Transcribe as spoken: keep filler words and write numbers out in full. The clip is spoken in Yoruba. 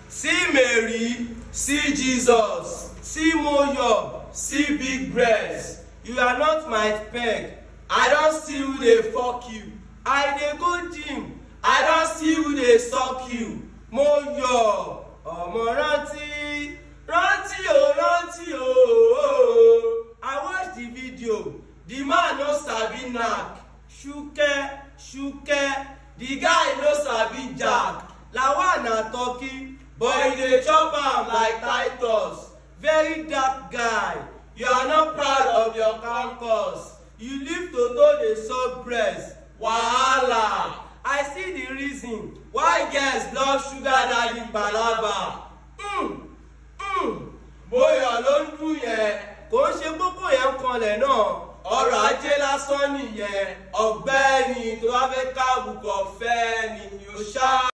See Mary, see Jesus, see Moyo, see big breast. You are not my peg. I don't see who they fuck you. I dey go gym. I don't see who they suck you. Moyo, ọmọ rántí, rántí o, rántí o. I watched the video. The man no sabi knack. Shuke, shuke. The guy no sabi jack. Lawal na turkey, but he dey chop am like Titus. Very dark guy. You are not proud of your campus. You live Toto dey suck breast. Wahala. I see the reason why girls love sugar daddy palava. Mm, mm. Moyo ló ń dún yẹn. Kò ń ṣe gbogbo yẹn kanlẹ̀ náà. Ọ̀rọ̀ ajé lásán nìyẹn. Ọ̀gbẹ́ni tó bá fẹ́ ká àbùkù ọ̀fẹ́ ni yóò ṣá.